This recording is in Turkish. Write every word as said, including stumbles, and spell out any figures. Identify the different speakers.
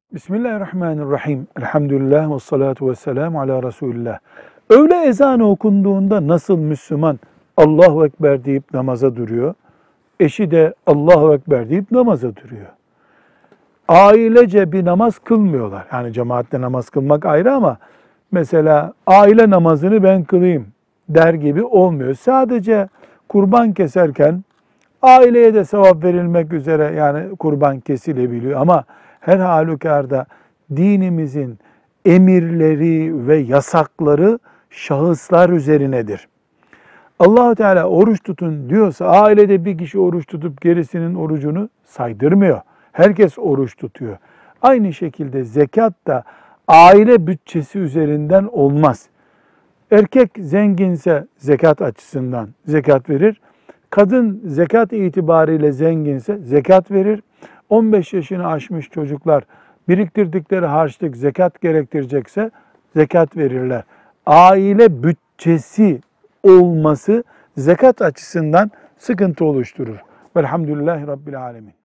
Speaker 1: Bismillahirrahmanirrahim. Elhamdülillah ve salatu ve selamu ala Resulillah. Öğle ezanı okunduğunda nasıl Müslüman Allahu Ekber deyip namaza duruyor? Eşi de Allahu Ekber deyip namaza duruyor. Ailece bir namaz kılmıyorlar. Yani cemaatle namaz kılmak ayrı ama mesela aile namazını ben kılayım der gibi olmuyor. Sadece kurban keserken aileye de sevap verilmek üzere yani kurban kesilebiliyor ama her halükarda dinimizin emirleri ve yasakları şahıslar üzerinedir. Allah-u Teala oruç tutun diyorsa ailede bir kişi oruç tutup gerisinin orucunu saydırmıyor. Herkes oruç tutuyor. Aynı şekilde zekat da aile bütçesi üzerinden olmaz. Erkek zenginse zekat açısından zekat verir. Kadın zekat itibariyle zenginse zekat verir. on beş yaşını aşmış çocuklar biriktirdikleri harçlık zekat gerektirecekse zekat verirler. Aile bütçesi olması zekat açısından sıkıntı oluşturur. Velhamdülillahi Rabbil Alemin.